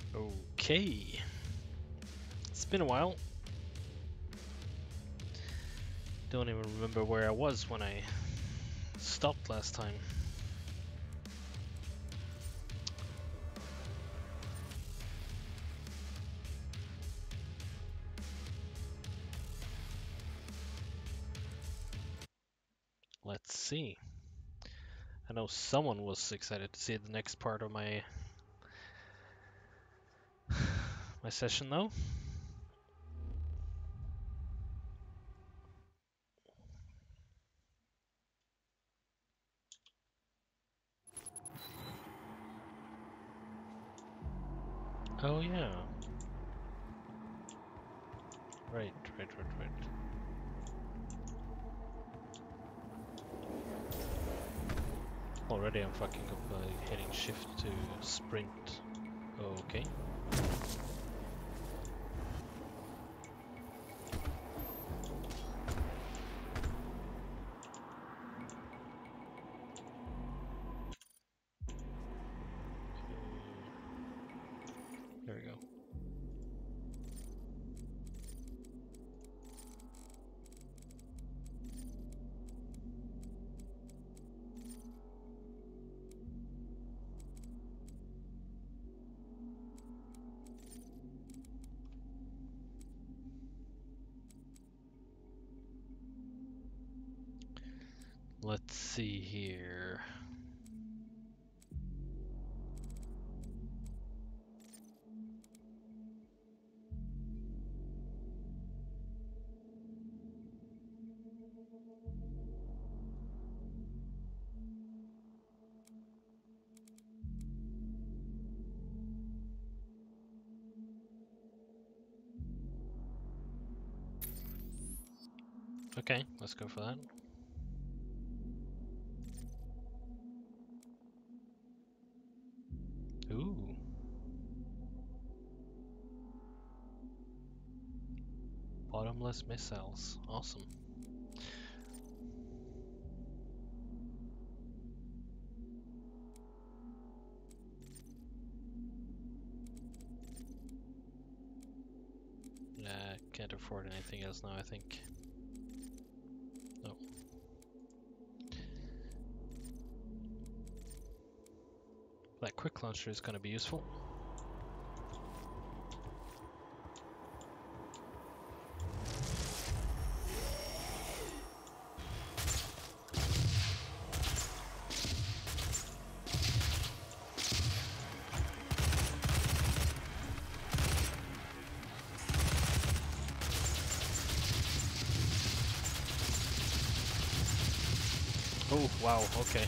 Okay. It's been a while. Don't even remember where I was when I stopped last time. Let's see. I know someone was excited to see the next part of my session though. Oh yeah. Right. Already I'm fucking up by hitting shift to sprint. Okay. There we go. Let's see here. Okay, let's go for that. Ooh. Bottomless missiles. Awesome. Can't afford anything else now, I think. No. That quick launcher is going to be useful. Oh, wow, okay.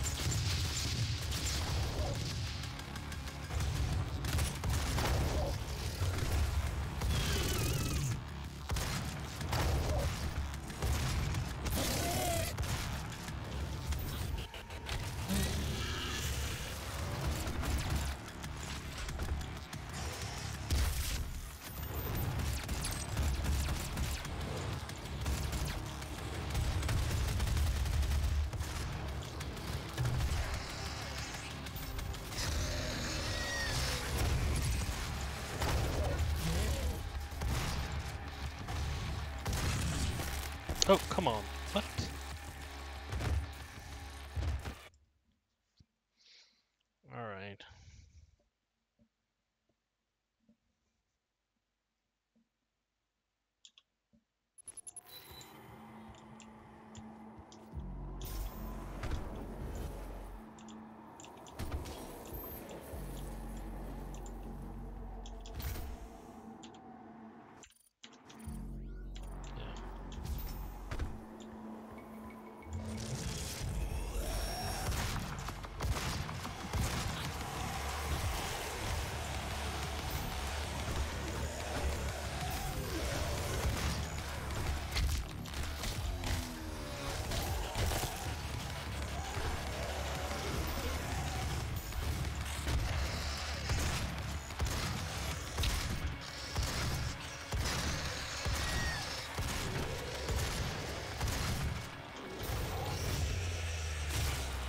Oh, come on. What? Alright.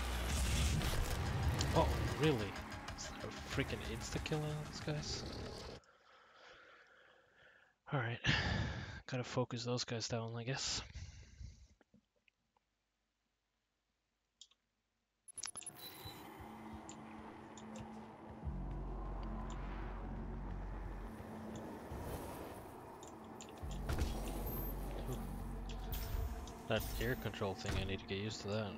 Oh, really? Is there a freaking insta-kill on these guys? Alright. Gotta focus those guys down, I guess. That air control thing, I need to get used to that.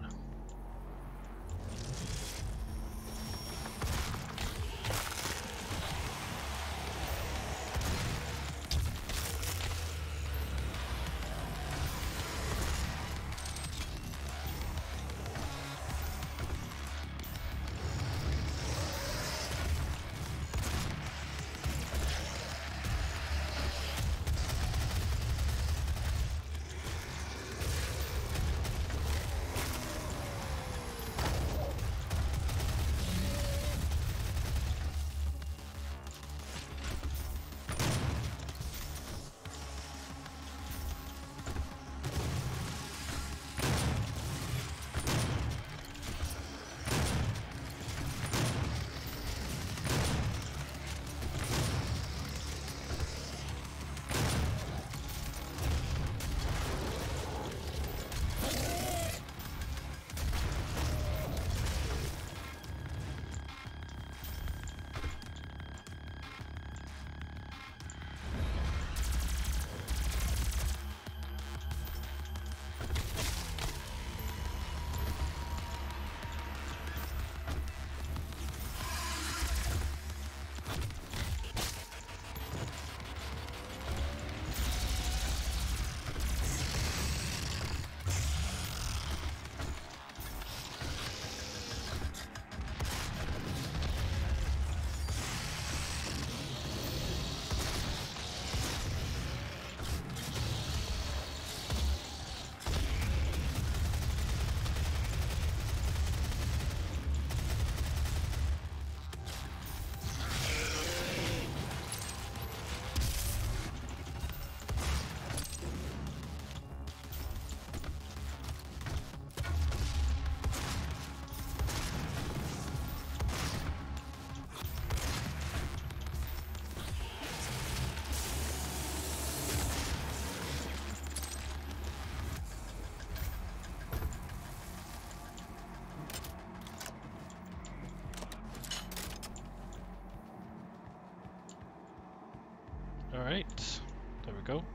Alright, there we go.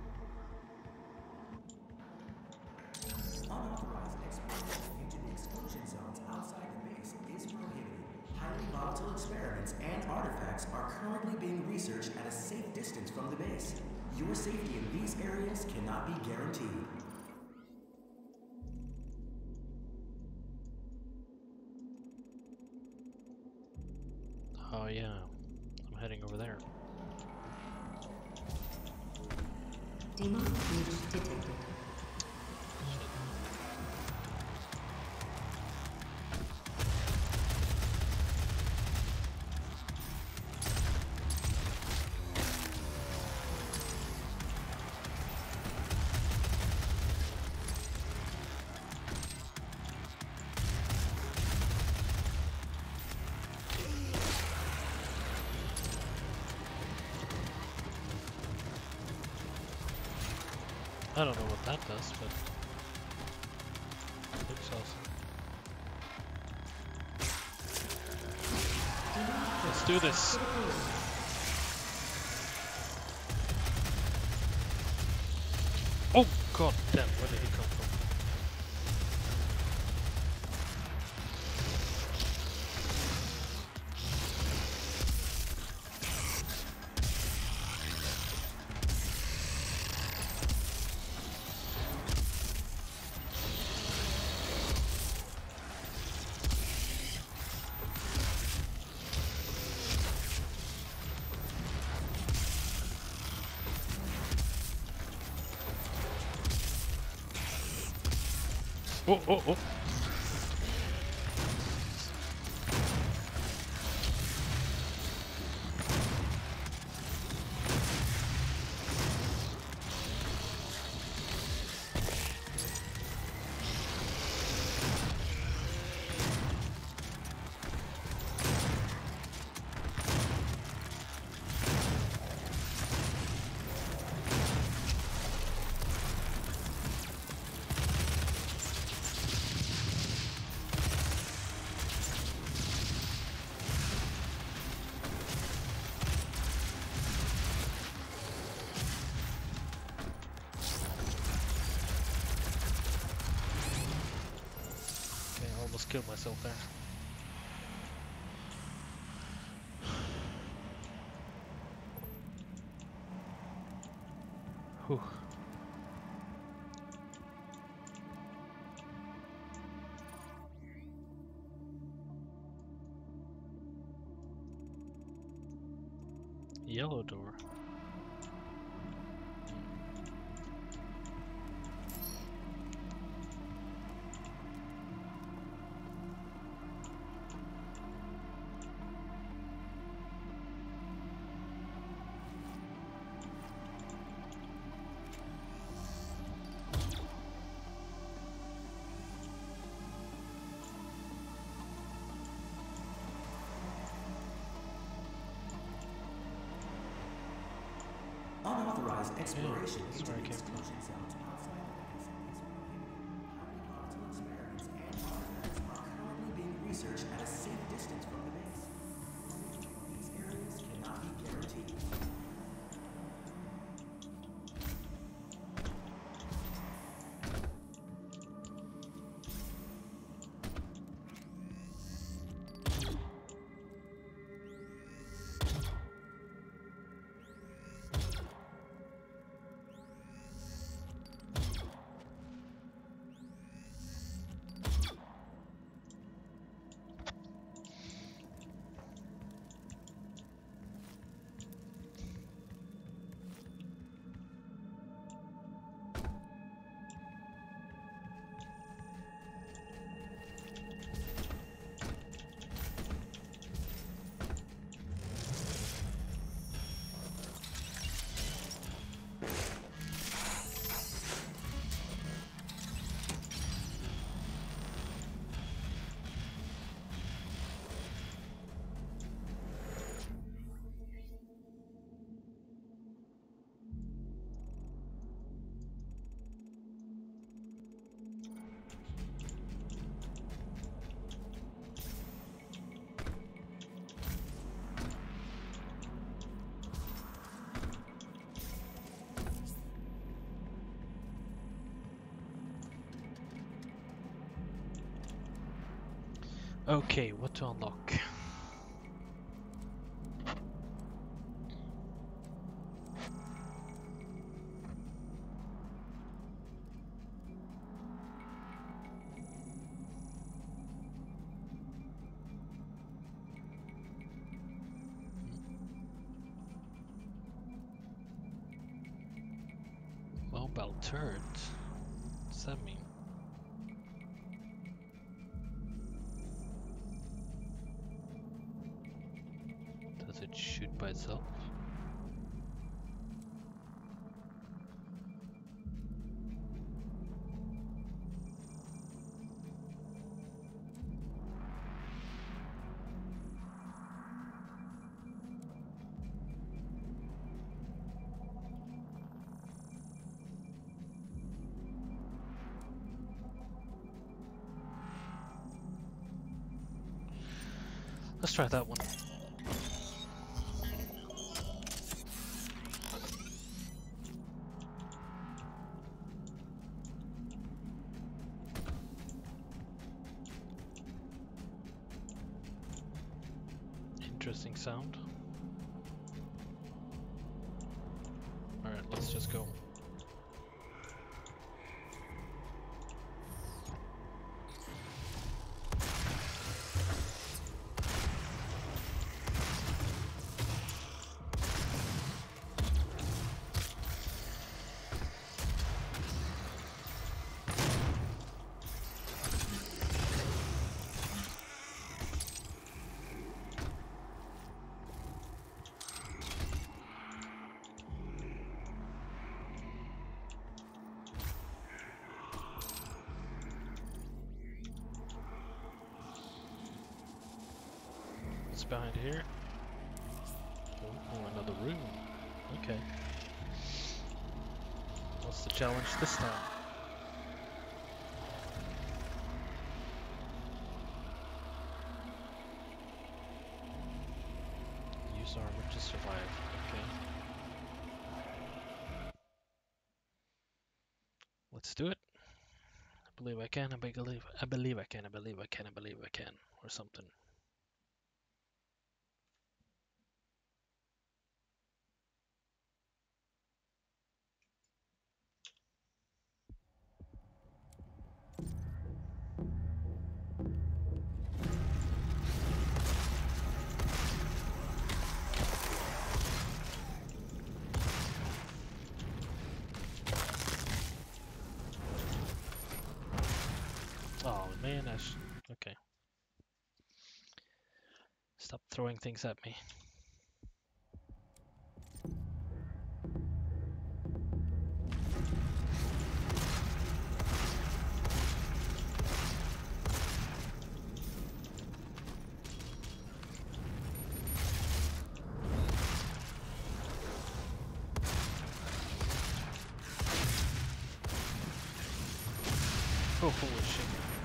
Unauthorized exposure into the exclusion zones outside the base is prohibited. Highly volatile experiments and artifacts are currently being researched at a safe distance from the base. Your safety in these areas cannot be guaranteed. Oh yeah, I'm heading over there. Demon breach detected. I don't know what that does, but it looks awesome. Let's do this. Oh god damn, where did he come from? Oh, oh, oh. almost killed myself there. Whew. Yellow door. Unauthorized exploration that's into where I the came from. exclusion zones outside the base is prohibited. Highly volatile experiments and artifacts are currently being researched at a safe distance from the base. These areas cannot be guaranteed. Okay, what to unlock? Mobile turret? What does that mean? Does it shoot by itself? Let's try that one. Interesting sound. Alright, let's just go. What's behind here? Oh, another room. Okay. What's the challenge this time? Use armor to survive. Okay. Let's do it. Believe I can, I believe I believe I can, I believe I can, I believe I can, or something. Oh man, okay. Stop throwing things at me. Oh, holy shit.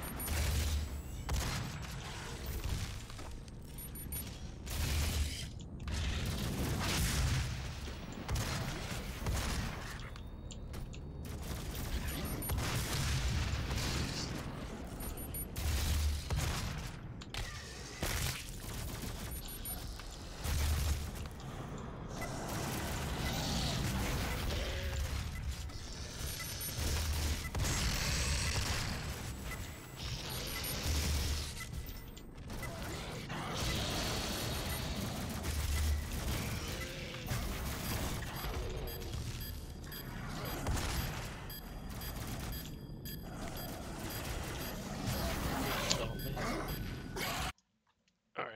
Oh man. Alright.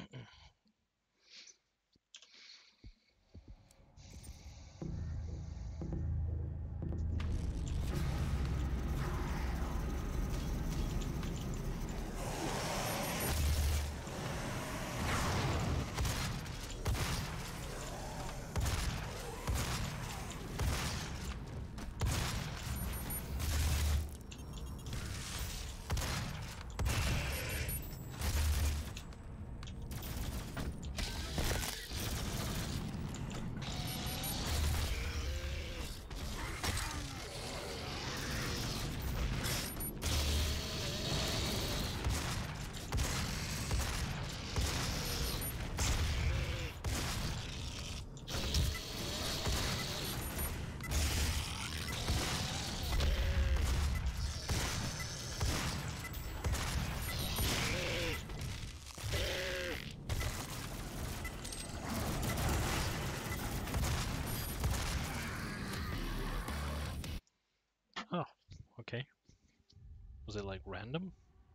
Oh, okay. Was it like random?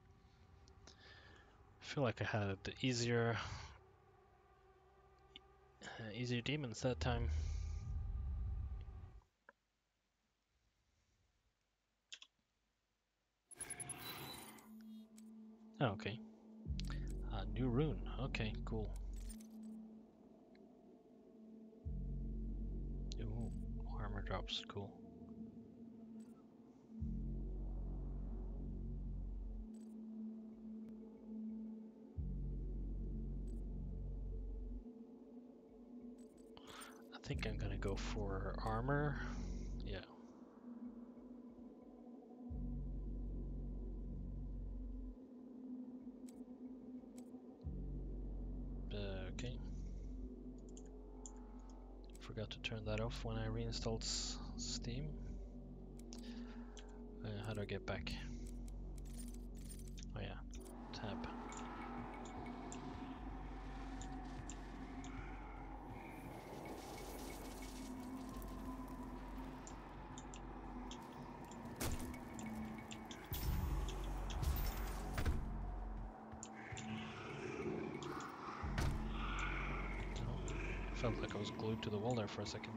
I feel like I had the easier demons that time. Oh, okay. New rune. Okay, cool. Ooh, armor drops. Cool. I think I'm gonna go for armor. Yeah. Okay. Forgot to turn that off when I reinstalled Steam. How do I get back? Oh yeah, tab. Oh, felt like I was glued to the wall there for a second.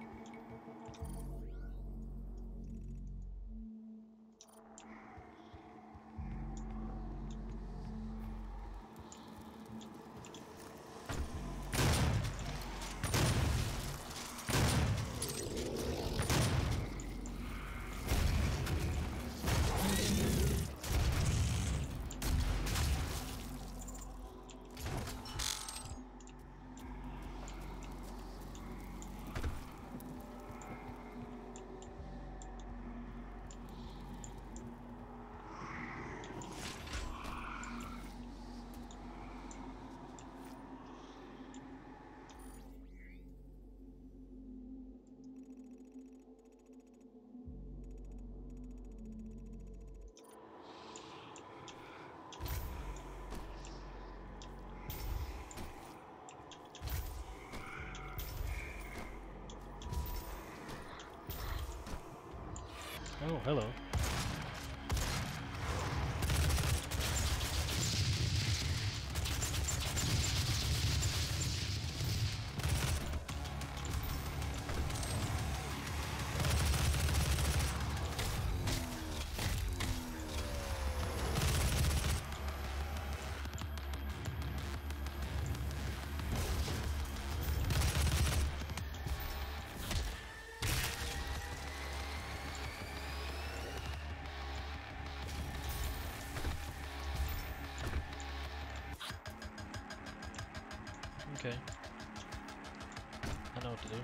Oh, hello. Okay. I know what to do.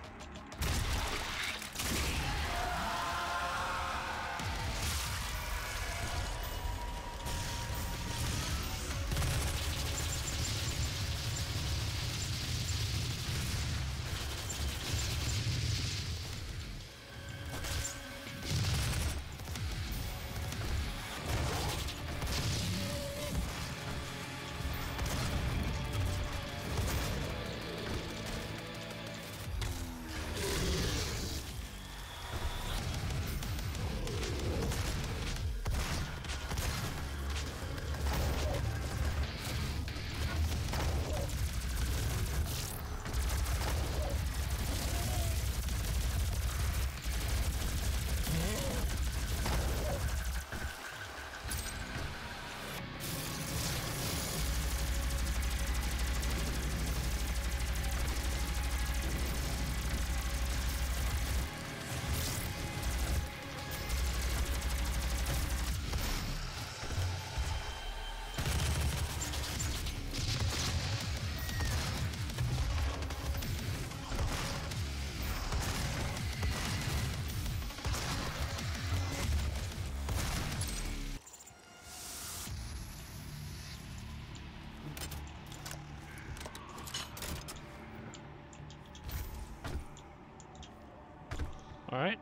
Alright.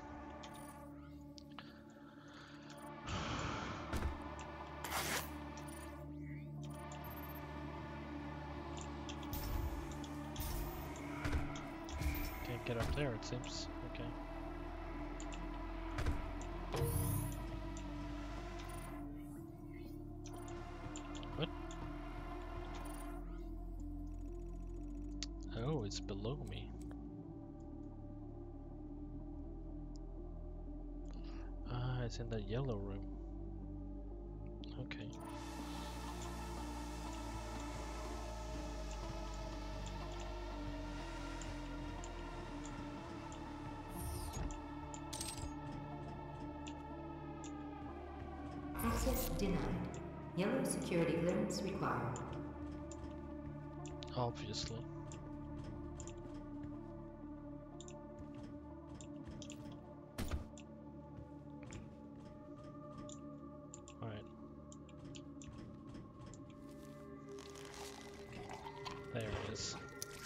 Can't get up there, it seems. Okay. What? Oh, it's below me. Ah, it's in that yellow room. Okay. Access denied. Yellow security clearance required. Obviously. Alright. There it is.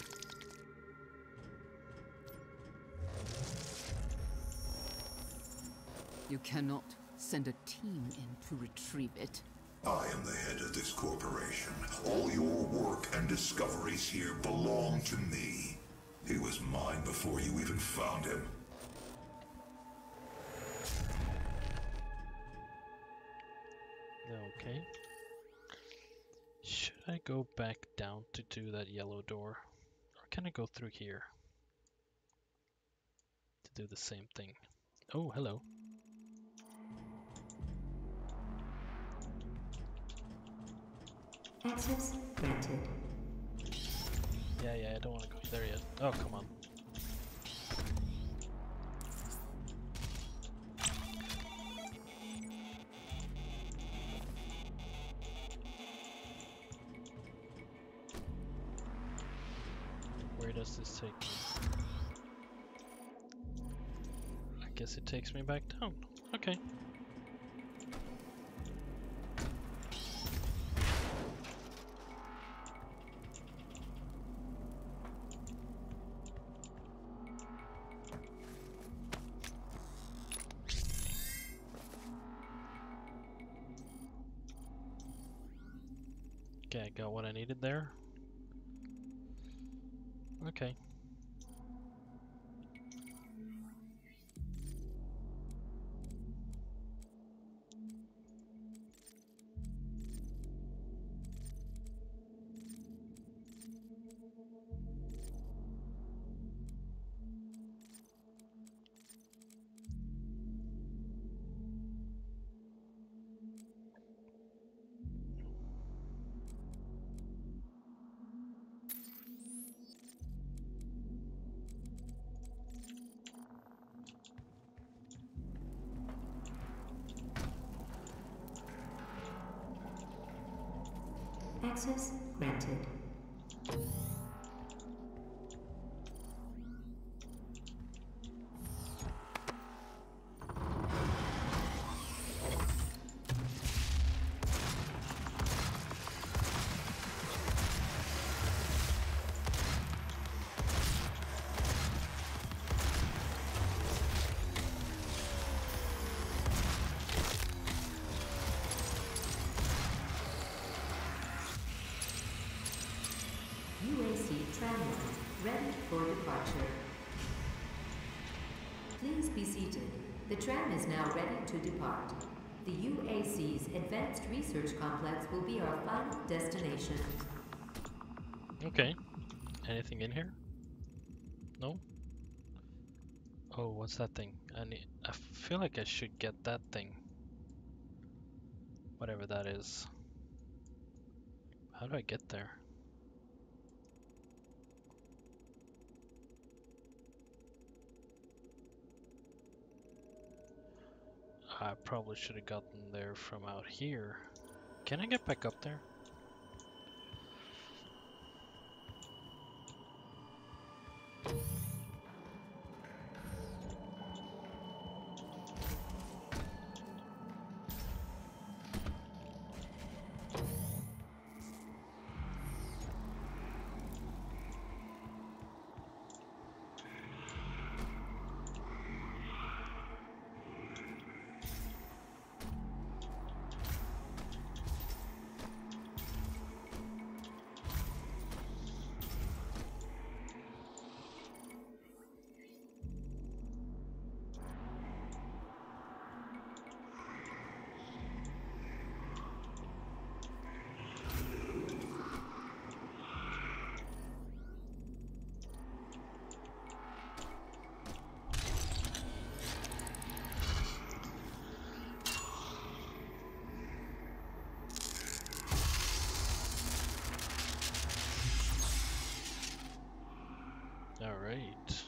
You cannot send a team in to retrieve it. I am the head of this corporation. All your work and discoveries here belong to me. He was mine before you even found him. Okay. Should I go back down to do that yellow door? Or can I go through here to do the same thing? Oh, hello. Access granted. Yeah, I don't want to go there yet. Oh, come on. Where does this take me? I guess it takes me back down. Okay. Okay, I got what I needed there. Okay. Access granted. UAC tramline ready for departure. Please be seated. The tram is now ready to depart. The UAC's Advanced Research Complex will be our final destination. Okay. Anything in here? No? Oh, what's that thing? I feel like I should get that thing. Whatever that is. How do I get there? I probably should have gotten there from out here. Can I get back up there? Alright.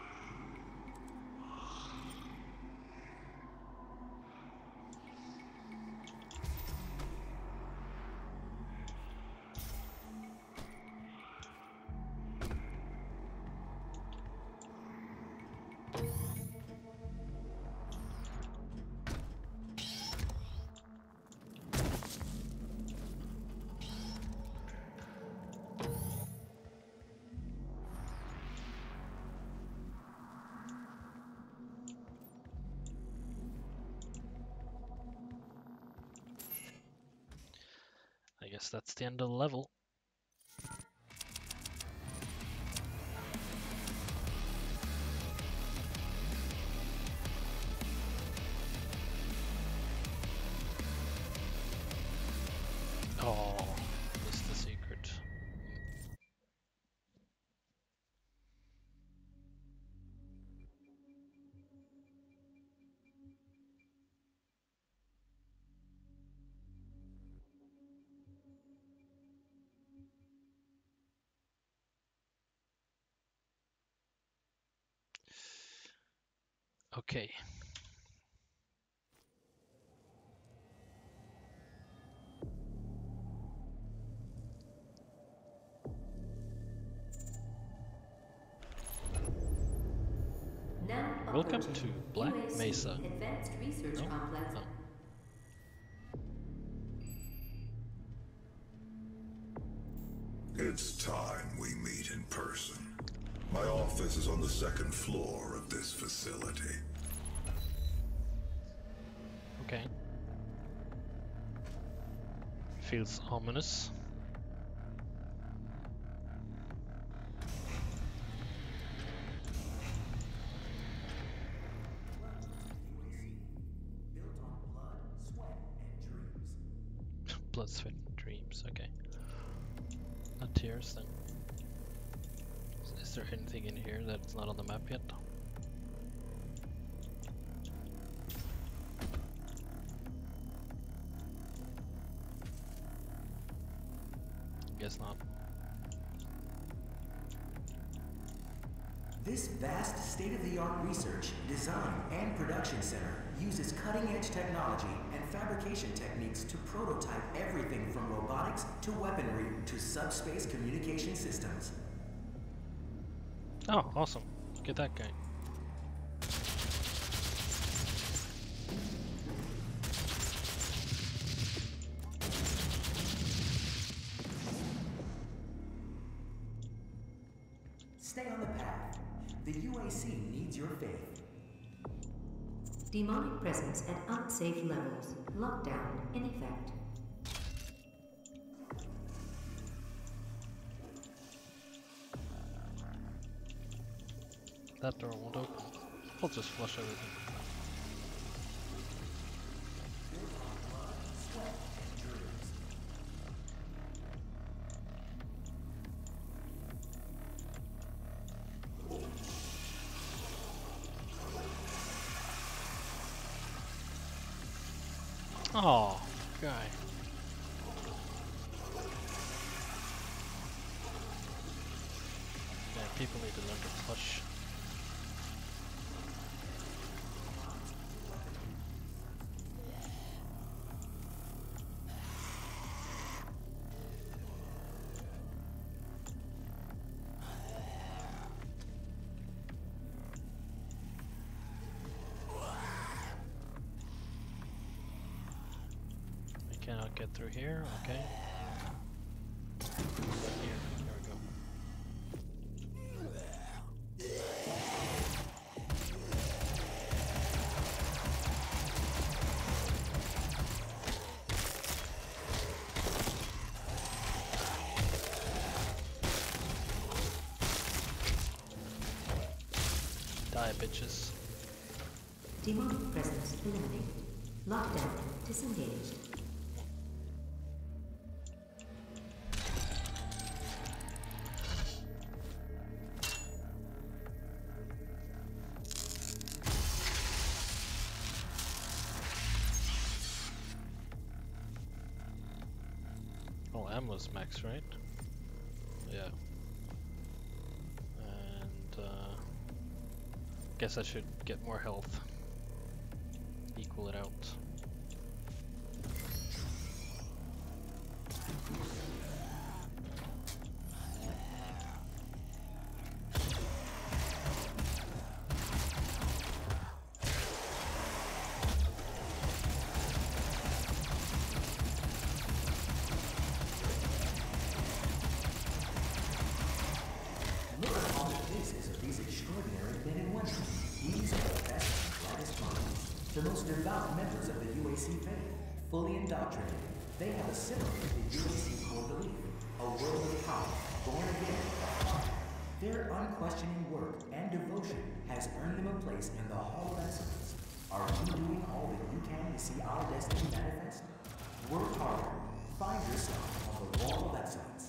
I guess that's the end of the level. Oh, missed the secret. Okay. Now Welcome approaching to Black UAC Mesa. Advanced Research No? Complex. Oh. It's time we meet in person. My office is on the second floor of this facility. Okay. Feels ominous. Built on blood, sweat, and dreams. Blood, sweat, and dreams. Okay. Not tears then. Is there anything in here that's not on the map yet? Guess not. This vast state-of-the-art research, design, and production center uses cutting-edge technology and fabrication techniques to prototype everything from robotics to weaponry to subspace communication systems. Oh, awesome. Look at that guy. Stay on the path. The UAC needs your faith. Demonic presence at unsafe levels. Lockdown in effect. That door won't open. I'll just flush everything. Oh, guy. Yeah, people need to learn to flush. I cannot get through here, okay. Here we go. Die, bitches. Demonic presence eliminated. Lockdown disengaged. Oh, ammo's max, right? Yeah. And guess I should get more health. Equal it out. Look at all the faces of these extraordinary men and women. These are the best and brightest minds, the most devout members of the UAC faith, fully indoctrinated. They have assimilated the UAC core belief, a world of power, born again. Their unquestioning work and devotion has earned them a place in the Hall of Excellence. Are you doing all that you can to see our destiny manifest? Work harder. Find yourself on the Wall of Excellence.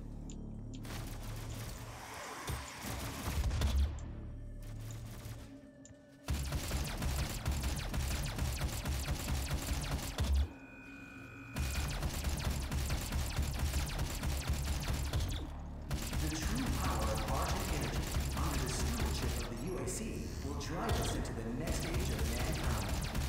The true power of art and energy under the stewardship of the UAC will drive us into the next age of mankind.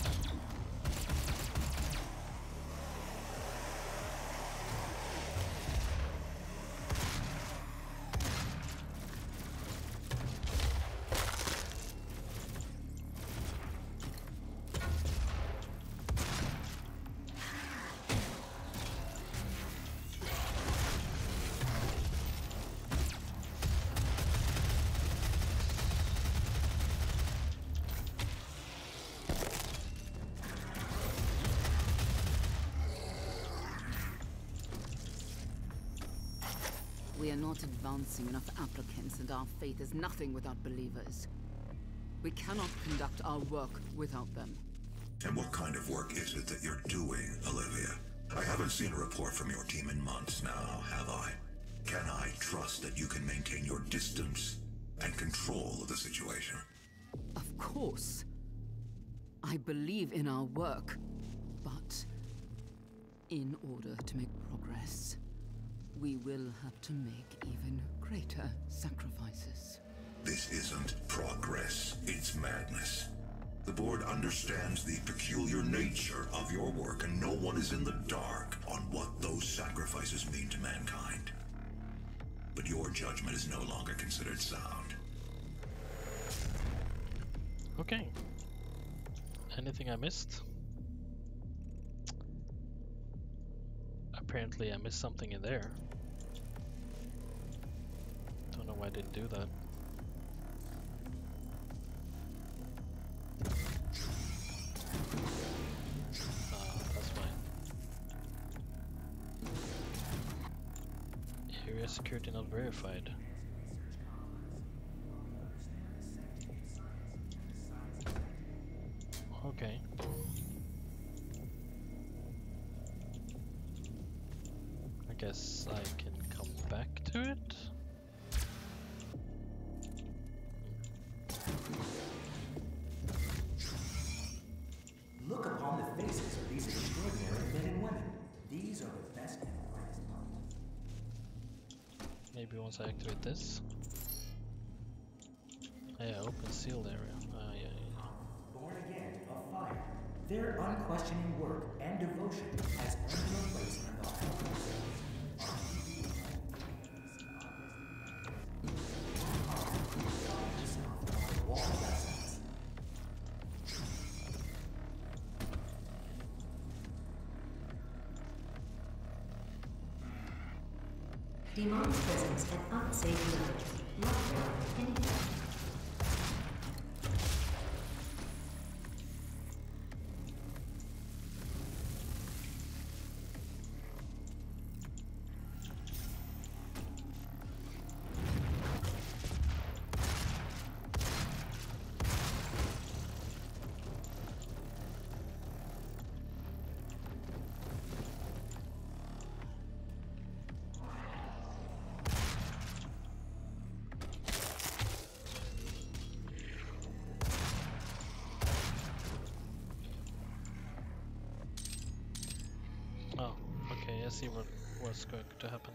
We are not advancing enough applicants, and our faith is nothing without believers. We cannot conduct our work without them. And what kind of work is it that you're doing, Olivia? I haven't seen a report from your team in months now, have I? Can I trust that you can maintain your distance and control of the situation? Of course. I believe in our work, but in order to make progress, we will have to make even greater sacrifices. This isn't progress, it's madness. The board understands the peculiar nature of your work, and no one is in the dark on what those sacrifices mean to mankind. But your judgment is no longer considered sound. Okay. Anything I missed? Apparently I missed something in there. Don't know why I didn't do that. That's fine. Area security not verified. Okay. I guess I can come back to it. Look upon the faces of these extraordinary men and women. These are the best and brightest minds. Maybe once I activate this. Yeah, open sealed area. Yeah. Born again of fire. Their unquestioning work and devotion has earned their place in the hall of Demonic presence at unsafe levels. Lockdown anytime. Oh, okay, I see what's going to happen.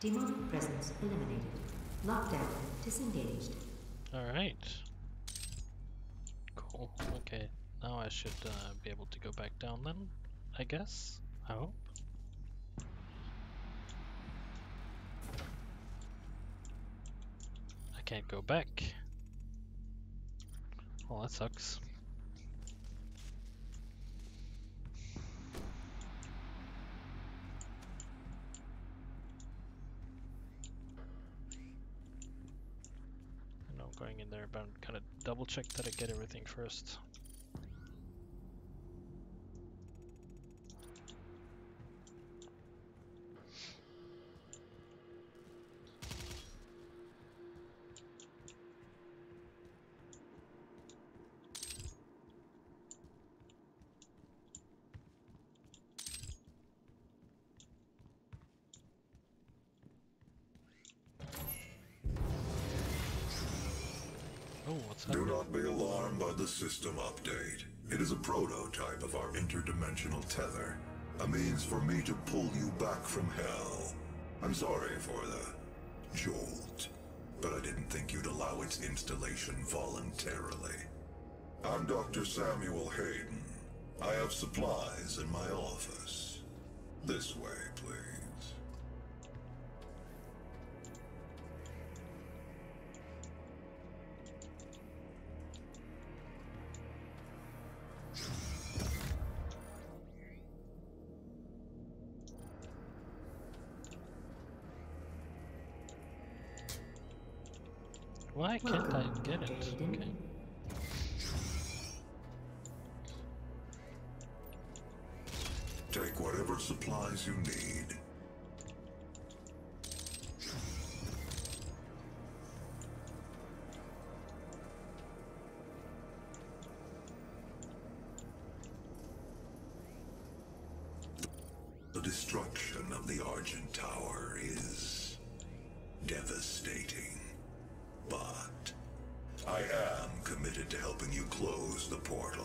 Demonic presence eliminated. Lockdown disengaged. Alright. Cool. Okay. Now I should be able to go back down then, I guess. I hope. I can't go back. Well, that sucks. I know I'm going in there, but I'm gonna double check that I get everything first. Oh, what's Do happening? not be alarmed by the system update. It is a prototype of our interdimensional tether. A means for me to pull you back from hell. I'm sorry for the jolt, but I didn't think you'd allow its installation voluntarily. I'm Dr. Samuel Hayden. I have supplies in my office. This way, please. Why can't I get it? Okay. Take whatever supplies you need. The destruction of the Argent Tower is devastating, but I am committed to helping you close the portal.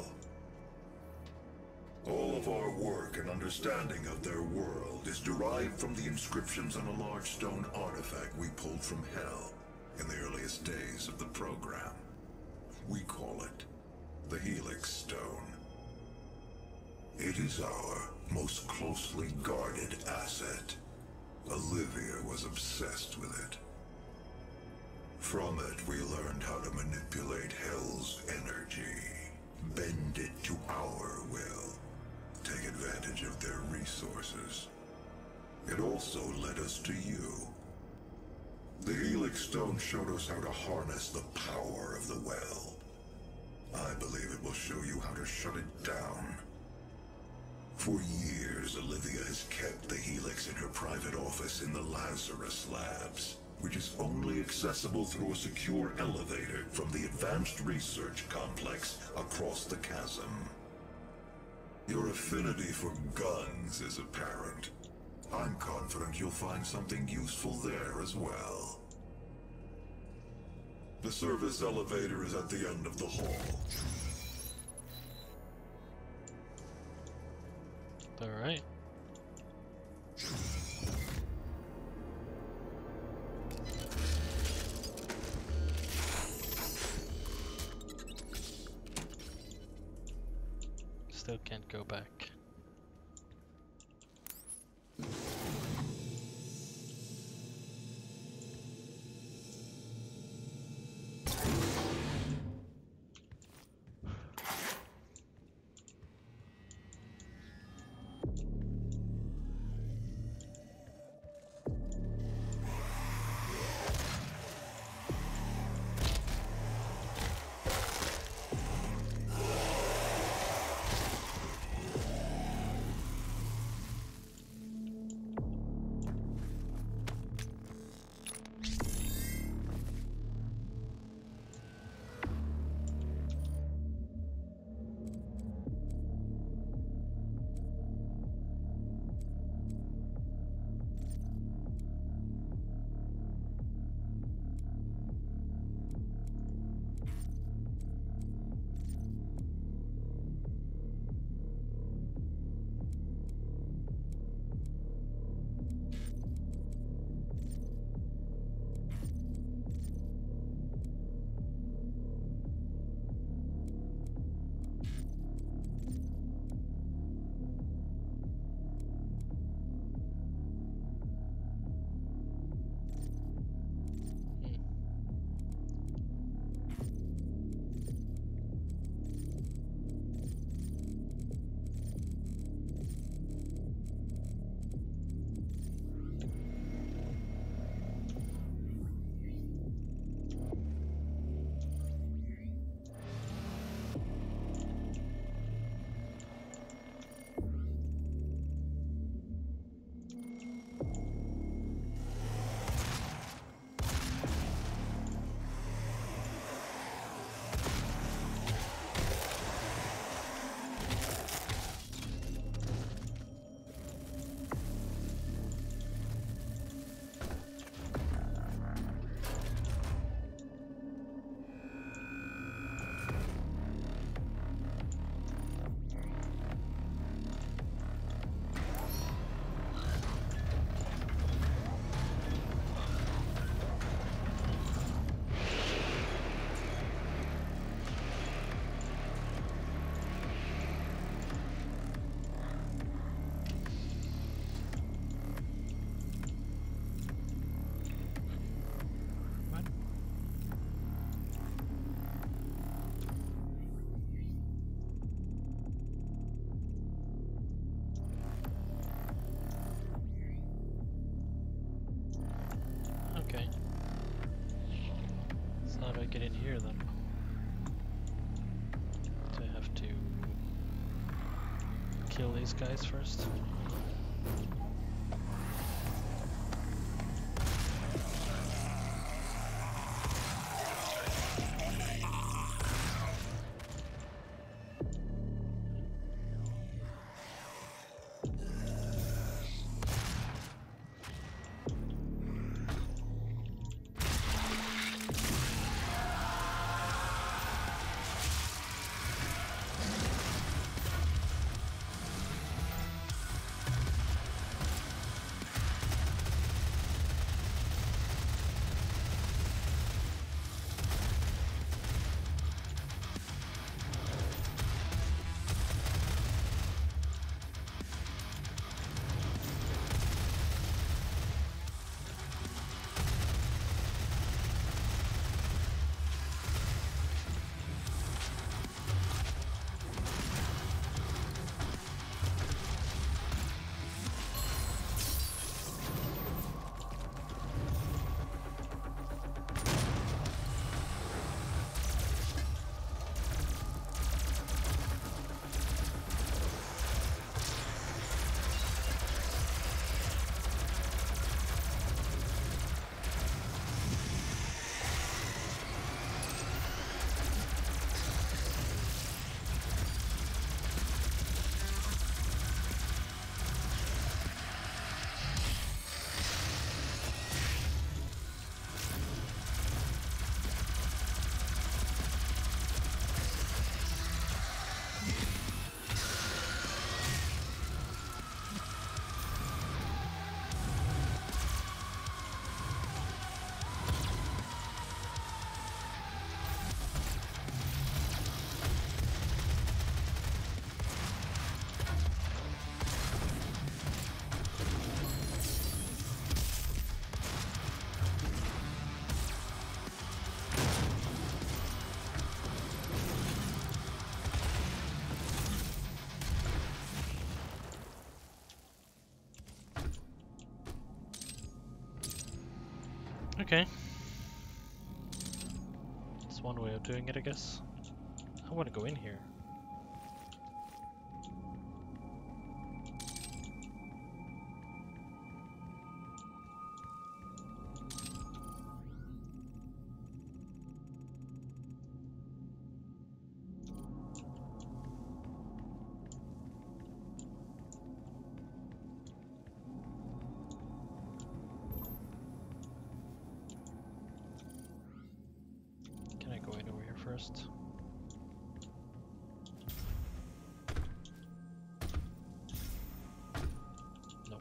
All of our work and understanding of their world is derived from the inscriptions on a large stone artifact we pulled from Hell in the earliest days of the program. We call it the Helix Stone. It is our most closely guarded asset. Olivia was obsessed with it. From it, we learned how to manipulate Hell's energy, bend it to our will, take advantage of their resources. It also led us to you. The Helix Stone showed us how to harness the power of the well. I believe it will show you how to shut it down. For years, Olivia has kept the Helix in her private office in the Lazarus Labs, which is only accessible through a secure elevator from the Advanced Research Complex across the chasm. Your affinity for guns is apparent. I'm confident you'll find something useful there as well. The service elevator is at the end of the hall. Alright. Still can't go back. How do I get in here then? Do I have to kill these guys first? Okay. That's one way of doing it, I guess. I want to go in here. Can I go in over here first? Nope.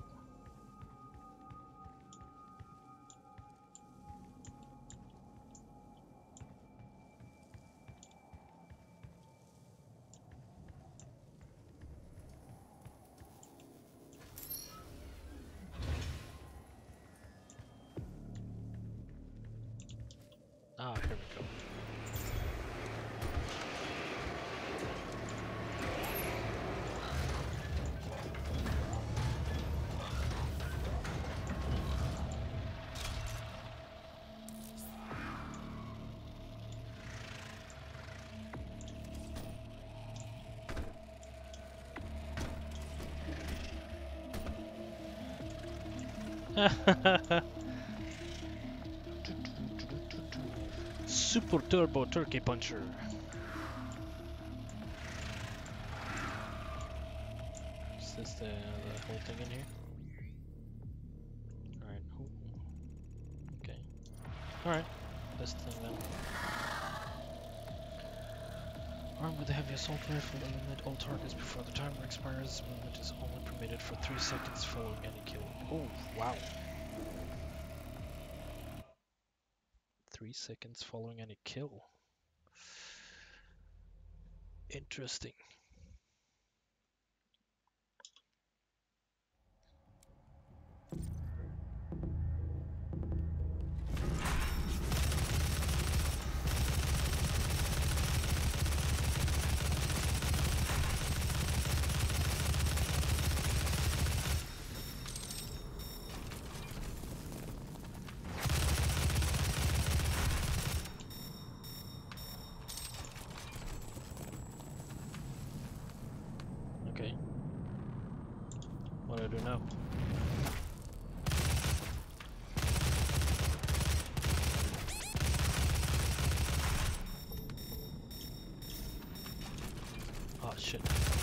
Ah, here we go. Super Turbo Turkey Puncher. Is this the whole thing in here? Alright. Okay. Alright. This thing then. Armed with a heavy assault rifle, eliminate all targets before the timer expires. Movement is only permitted for 3 seconds following any kill. Oh, wow. 3 seconds following any kill. Interesting. do now? Oh shit.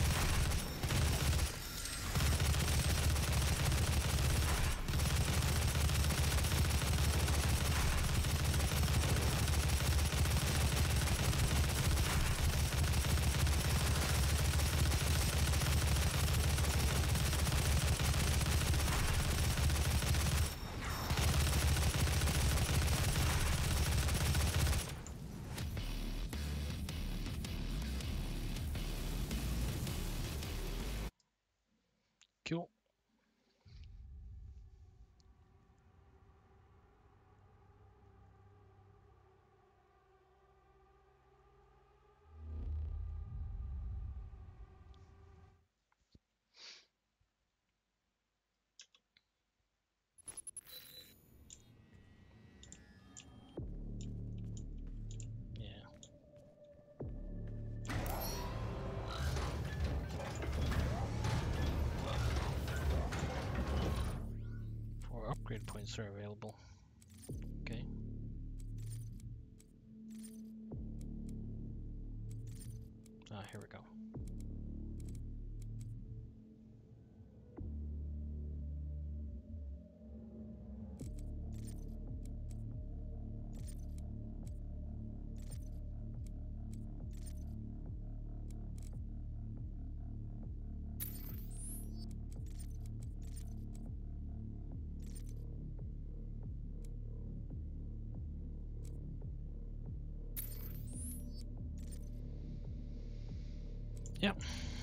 Cool. Yeah. 4 upgrade points are available. Okay. Ah, here we go. Yep.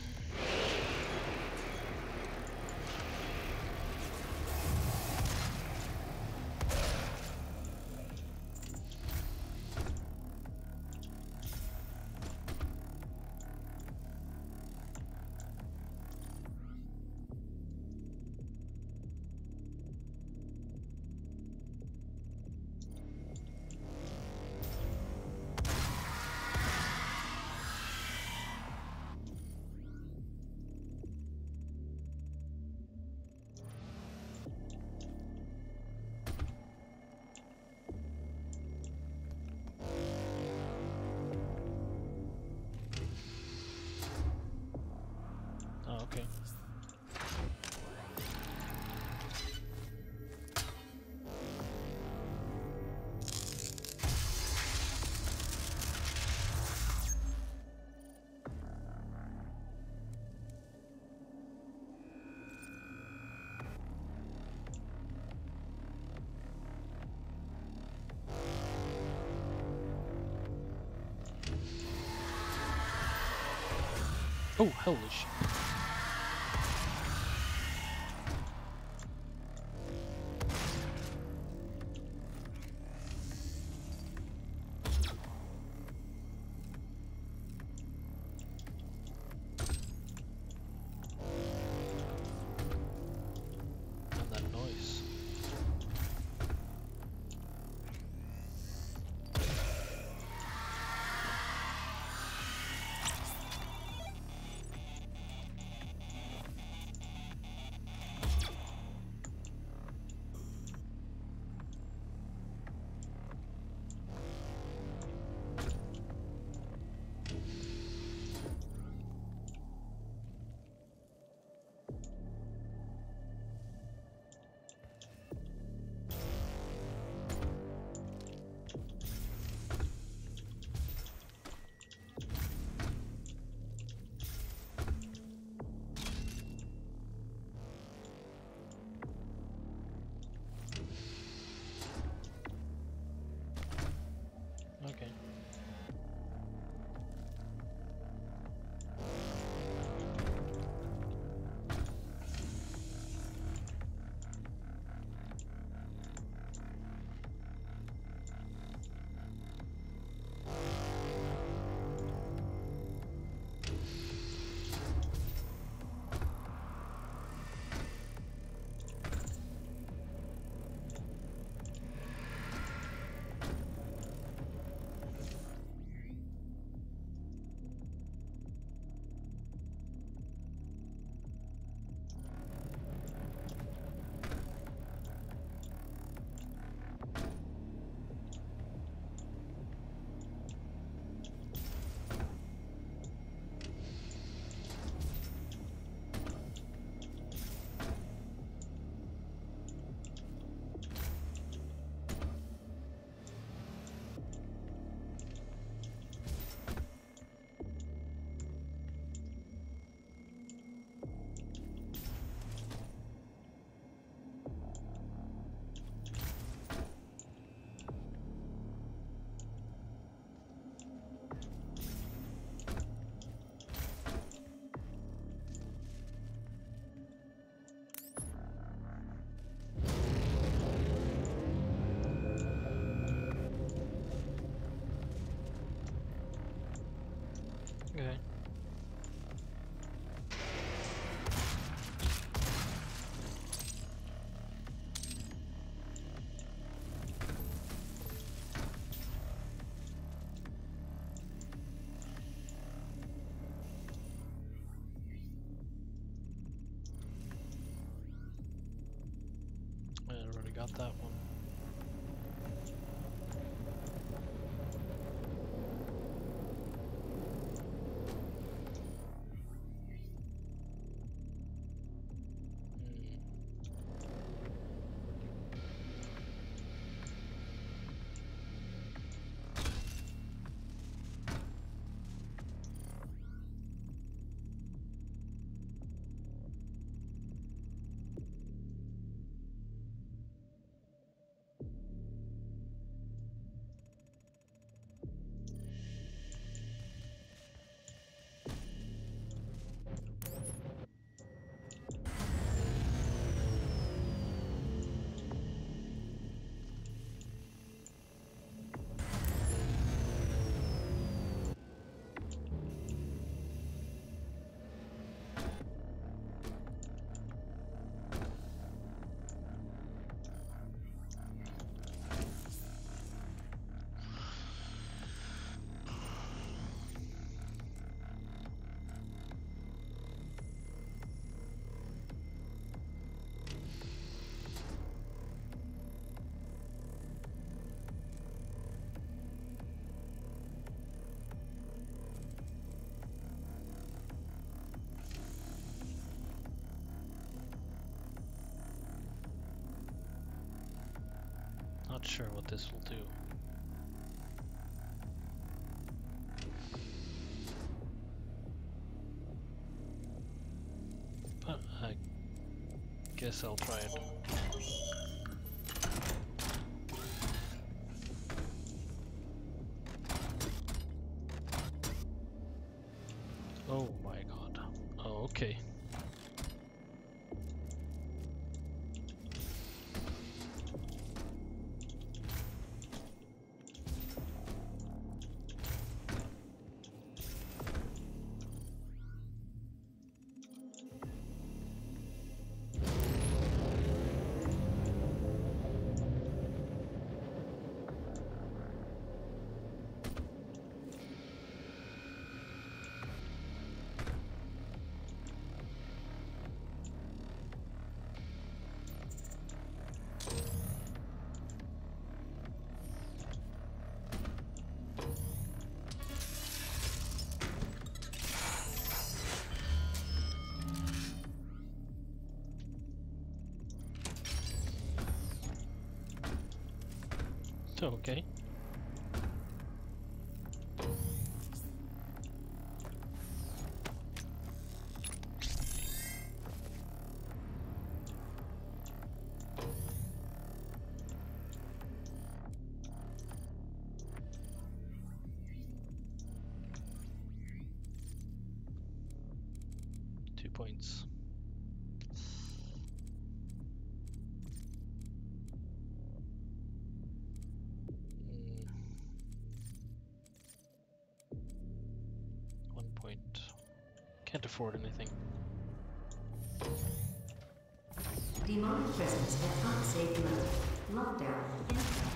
Oh, okay. Oh, holy shit. And that noise. Okay. I already got that one. Not sure what this will do. But I guess I'll try it. Oh my god. Oh, okay. Okay. Points. 1 point. Can't afford anything. Demonic presence at unsafe level. Lockdown in effect.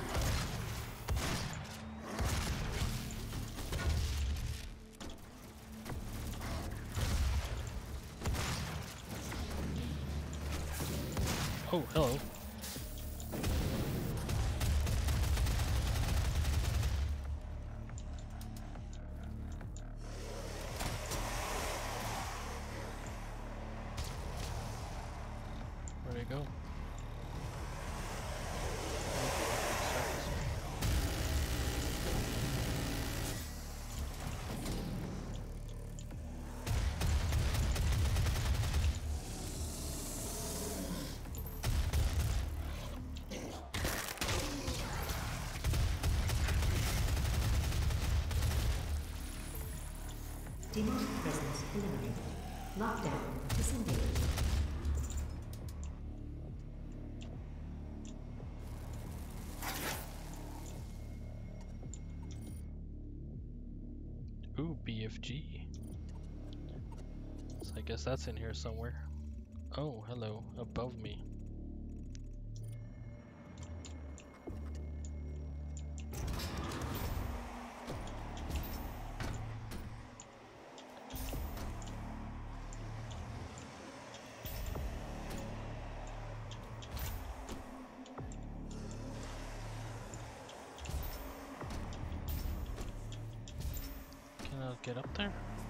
Oh, hello. Where'd it go? 2 Ooh, BFG. So I guess that's in here somewhere. Oh, hello, above me. Can I get up there?